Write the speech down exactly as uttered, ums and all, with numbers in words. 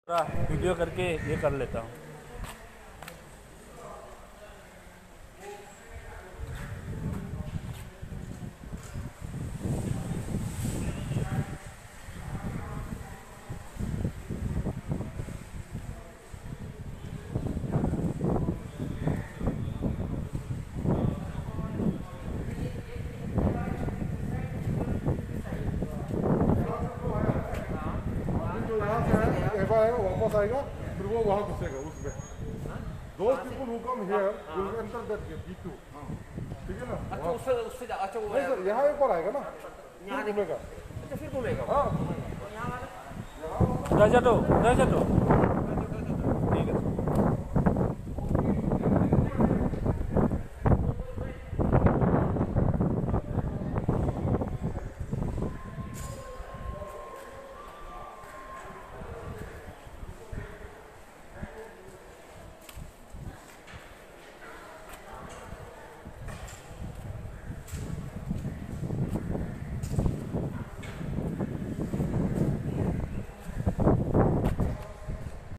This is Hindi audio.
वीडियो करके ये कर लेता हूँ। वापस आएगा फिर वो वहाँ घुसेगा उसमें। Those people who come here will enter that gate B two। ठीक है ना? अच्छा उससे उससे अच्छा वो नहीं सर यहाँ एक बार आएगा ना यहाँ घूमेगा। अच्छा फिर घूमेगा हाँ उधर चलो उधर चलो।